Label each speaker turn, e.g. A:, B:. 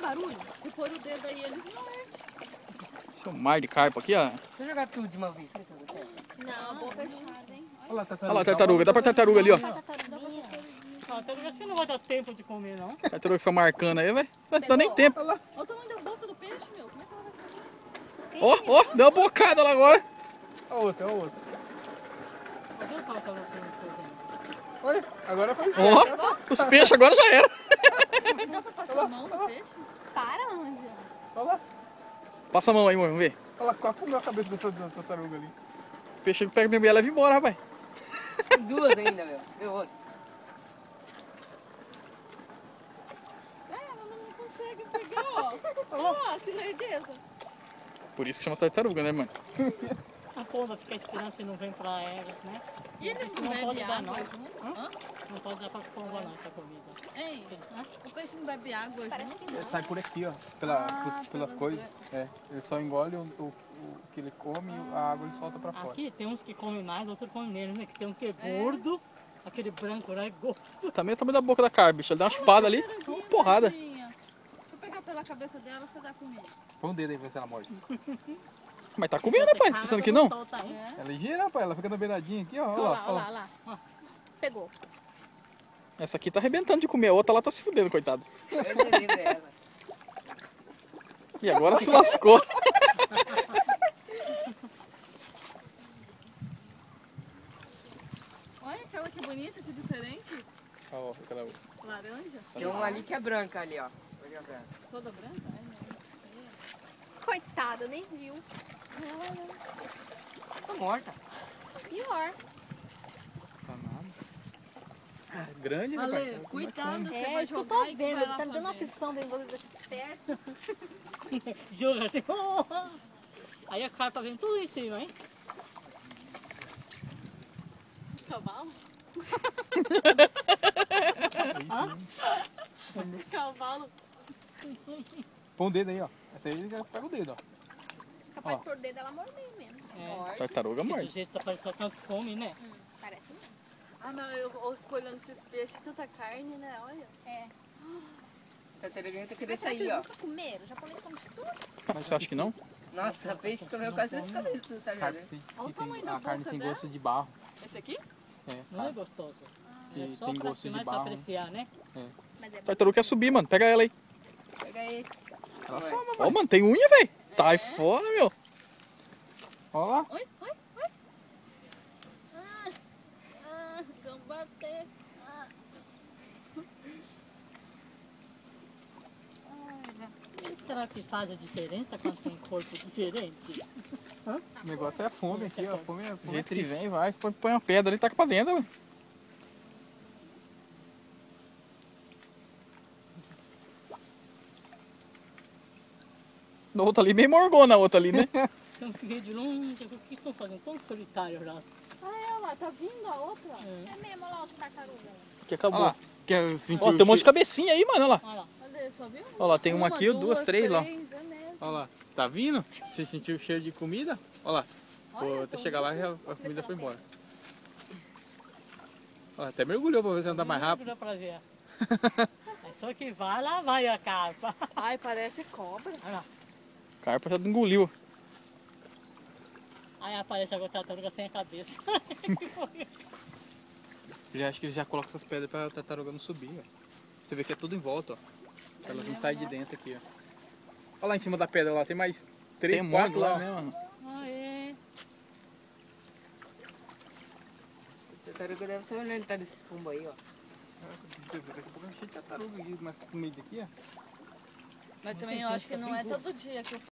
A: barulho.
B: Se pôr o dedo aí, eles mordem.
C: Esse é um mar de carpa aqui, ó.
D: Deixa eu jogar tudo de uma vez.
B: Não, a boca fechada, hein?
D: Olha lá,
C: Olha lá a tartaruga. Dá pra tartaruga ali, ó.
A: Tartaruguinha.
E: Ah, então acho que não vai dar tempo de comer, não.
C: A tartaruga fica marcando aí, vai. Não dá nem tempo.
B: Olha o tamanho da boca do peixe, meu. Como é que ela vai fazer?
C: Ó, ó, deu uma bocada lá agora.
D: A outra, a outra.
E: Cadê o tartaruga que eu não tô vendo?
D: Olha, agora foi.
C: Ó, os peixes agora já era.
B: Dá pra passar a mão no peixe?
A: Para, Ângela.
D: Olha lá.
C: Passa a mão aí, amor, vamos ver.
D: Olha lá, quase comeu a cabeça da tartaruga ali.
C: O peixe pega minha mulher e leva embora, rapaz.
D: Tem duas ainda, meu. Meu outro.
B: Ela não consegue pegar, ó. Ó, que lerdeza.
C: Por isso que chama tartaruga, né, mano?
E: A pomba fica esperando se não vem pra elas, né?
B: E eles não
E: Não pode
B: bebem
E: dar,
B: água
E: não.
B: junto?
E: Hã?
B: Hã?
E: Não pode dar pra pomba não essa comida.
B: Hein? O peixe não bebe água
A: Parece
B: junto?
A: que
D: Ele
A: não.
D: sai por aqui, ó. Pelas
B: pelas
D: coisas. É, ele só engole o que ele come e a água ele solta pra fora.
E: Aqui tem uns que comem mais, outros comem menos, né? Que tem um que é gordo, aquele branco lá é gordo.
C: Também é o tamanho da boca da carpa, bicho. Ele dá uma chupada ali, uma porrada.
B: Tadinha. Deixa eu pegar pela cabeça dela, você dá comida.
D: Põe o dedo aí pra ver se ela morde.
C: Mas tá comendo, rapaz,
E: Você
C: pensando
E: caga,
C: que não?
E: solta aí.
B: É.
D: Ela gira, rapaz. Ela fica na beiradinha aqui, ó.
A: Olha lá, olha lá, olha lá. Pegou.
C: Essa aqui tá arrebentando de comer, a outra lá tá se fudendo, coitada. E agora se lascou.
B: Olha aquela que bonita, que diferente.
D: Ó, aquela outra.
B: Laranja.
F: Tem uma ali que é branca ali, ó. Olha branca.
B: Toda branca? Ai, meu.
A: Coitada, nem viu.
F: Tá morta.
A: Pior.
D: Tá nada. É grande, né,
B: Ale,
D: pai?
B: cuidado, você
A: É,
B: vai
A: isso que eu
B: jogar
A: tô
B: e
A: vendo.
B: vai
A: Ele
B: lá
A: tá me dando uma
B: fazer.
A: aflição vendo vocês aqui perto.
E: Joga assim. Aí a carpa vem tudo em cima, hein?
B: Cavalo? Cavalo.
D: Põe o dedo aí, ó. Essa aí já pega o dedo, ó.
A: Capaz de pôr o dedo dela morder mesmo.
E: É.
C: Tartaruga
E: Do
C: morde.
E: jeito que tá parecendo tanto come, né?
A: Parece mesmo.
B: Ah, mas eu fico olhando esses peixes, tanta carne, né? Olha.
A: É.
F: Tartaruga tem que
A: Mas
F: descer
A: será que
F: aí,
A: eles
F: ó.
A: nunca comeram? O japonês come tudo.
C: Mas você acha que não?
F: Nossa, peixe comeu quase as cabeças do tartaruga.
B: Olha o tamanho da
D: A carne
B: boca
D: tem
B: dela.
D: gosto de barro.
B: Esse aqui?
D: É,
E: Não é gostoso.
D: que
E: É só
D: tem
E: pra,
D: gosto de
E: mais pra
D: barro. né?
E: apreciar, né?
A: Mas é bom.
C: Tartaruga quer subir, mano. Pega ela aí.
F: Pega aí.
D: Ela
F: Vai.
D: soma,
C: Ó, mano, tem unha, velho. Tá aí fora, meu.
D: Ó lá.
B: Oi, oi, oi. Vamos bater.
E: O que será que faz a diferença quando tem corpo diferente?
D: O negócio é a fome aqui, ó. A fome é,
C: Do
D: fome é
C: jeito que
D: triste.
C: vem, vai. Põe uma pedra ali e taca pra dentro, velho. A outra ali meio morgona, a outra ali, né?
E: Então que veio de longe, o que estão fazendo? Tão solitário já.
B: Ah, ela tá vindo a outra.
A: É mesmo, olha lá outra tartaruga.
C: Que
D: Olha
C: acabou.
D: lá. Quer sentir
C: Ó,
D: o
C: tem um monte de
D: cheiro?
C: cabecinha aí, mano. Olha lá.
E: Olha lá.
B: Cadê? Só viu?
C: Olha lá, tem uma aqui, duas, três lá.
B: É mesmo.
D: Olha lá. Tá vindo? Você sentiu o cheiro de comida? Olha lá.
B: Olha,
D: Pô, até
B: tão
D: chegar lá a comida foi embora. Olha, até mergulhou pra ver se andar mais rápido.
E: Dá pra ver. É só que vai, lá vai a carpa.
B: Ai, parece cobra.
E: Olha lá.
C: Carpa já engoliu.
E: Aí aparece a tartaruga sem a cabeça.
D: Já acho que eles já colocam essas pedras pra tartaruga não subir, ó. Você vê que é tudo em volta, ó. Pra elas não saírem de dentro aqui, ó. Olha lá em cima da pedra lá, tem mais três,
C: Tem um monte
D: quatro
C: lá,
D: lá.
C: né, mano?
E: Ah, é.
F: Tartaruga deve ser olhando tá desses pombos aí, ó.
D: Daqui a pouco é cheio de tartaruga aqui, mas no meio daqui, ó.
B: Mas também eu acho que não é todo dia que eu